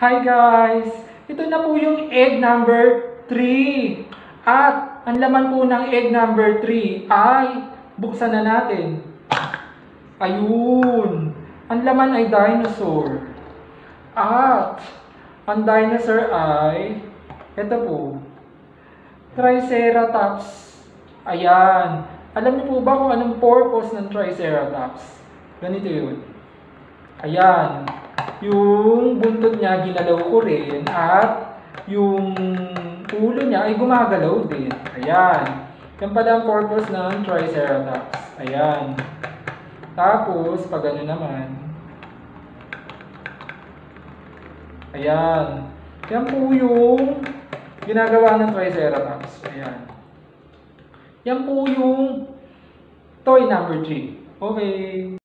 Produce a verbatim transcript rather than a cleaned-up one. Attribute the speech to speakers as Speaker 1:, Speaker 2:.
Speaker 1: Hi guys! Ito na po yung egg number three. At ang laman po ng egg number three ay buksan na natin. Ayun! Ang laman ay dinosaur. At ang dinosaur ay ito po. Triceratops. Ayan. Alam niyo po ba kung anong purpose ng Triceratops? Ganito yun. Ayan. Yung buntot niya ginalaw ko rin at yung ulo niya ay gumagalaw din. Ayan. Yan pala ang purpose ng Triceratops. Ayan. Tapos, pag ano naman. Ayan. Yan po yung ginagawa ng Triceratops. Ayan. Yan po yung toy number three. Okay.